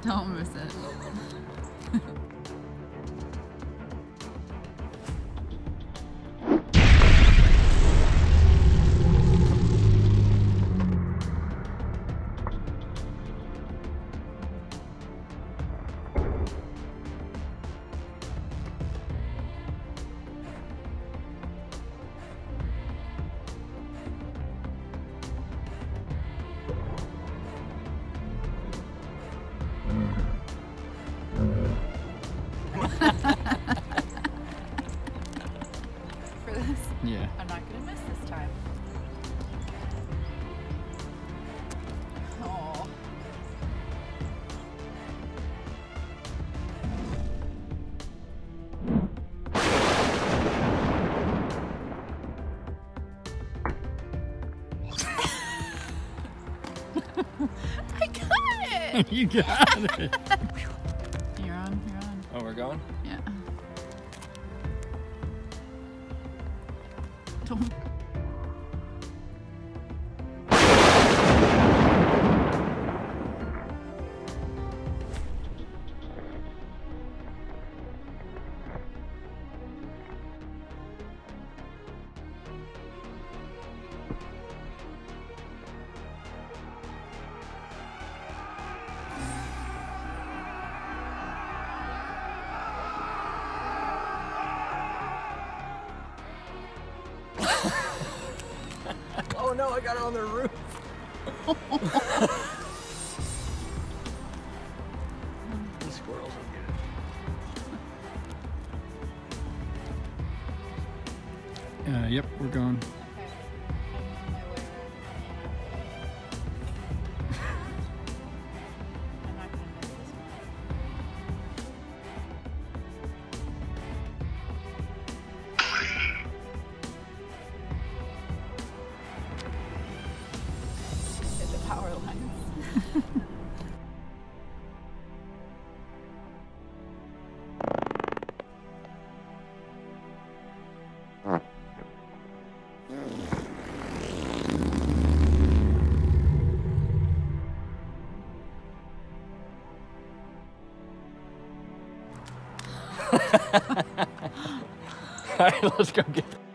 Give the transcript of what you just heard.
Don't miss it. For this? Yeah. I'm not gonna miss this time. Oh. I got it! You got it. You're on, you're on. Oh, we're going? Yeah. Don't. Oh no, I got it on the roof. These squirrels will get it. Yep, we're going. Power lines. All right, let's go get